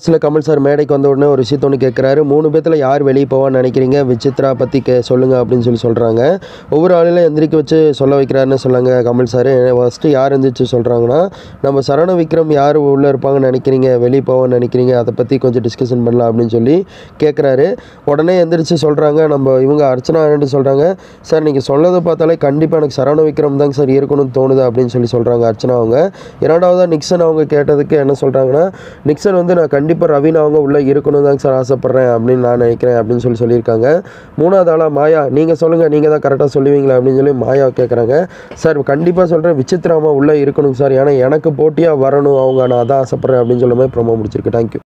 சில கமல் சார் மேடைக்கு வந்த உடனே ஒரு விஷயத்த ஒன்று கேட்குறாரு. 3 பேத்துல யார் வெளியே போவான்னு நினைக்கிறீங்க? விசித்ரா பற்றி சொல்லுங்க அப்படின்னு சொல்கிறாங்க. ஒவ்வொரு ஆளையும் எந்திரிக்க வச்சு சொல்ல வைக்கிறாருன்னு சொன்னாங்க கமல் சார். ஃபஸ்ட்டு யார் எந்திரிச்சு சொல்கிறாங்கன்னா, நம்ம சரவண விக்ரம் யார் உள்ளே இருப்பாங்கன்னு நினைக்கிறீங்க, வெளியே போவான்னு நினைக்கிறீங்க, அதை பற்றி கொஞ்சம் டிஸ்கஷன் பண்ணலாம் அப்படின்னு சொல்லி கேட்குறாரு. உடனே எந்திரிச்சு சொல்கிறாங்க, நம்ம இவங்க அர்ச்சனா சொல்கிறாங்க, சார் நீங்கள் சொன்னதை பார்த்தாலே கண்டிப்பாக எனக்கு சரவண விக்ரம் தாங்க சார் இருக்கணும்னு தோணுது அப்படின்னு சொல்கிறாங்க அர்ச்சனா அவங்க. இரண்டாவதாக நிக்சன் அவங்க கேட்டதுக்கு என்ன சொல்கிறாங்கன்னா, நிக்சன் வந்து நான் கண்டிப்பாக ரவீனா அவங்க உள்ளே இருக்கணும் தாங்க சார் ஆசைப்பட்றேன் அப்படின்னு நான் நினைக்கிறேன் அப்படின்னு சொல்லியிருக்காங்க. மூணாவது ஆளாக மாயா, நீங்கள் சொல்லுங்கள், நீங்கள் தான் கரெக்டாக சொல்லுவீங்களா அப்படின்னு சொல்லி மாயா கேட்குறாங்க. சார் கண்டிப்பாக சொல்கிறேன், விசித்ராமா உள்ளே இருக்கணும் சார், ஏன்னா எனக்கு போட்டியாக வரணும் அவங்க, நான் அதான் ஆசைப்பட்றேன் அப்படின்னு சொல்ல மாதிரி ப்ரோமோ முடிச்சிருக்கு. தேங்க்யூ.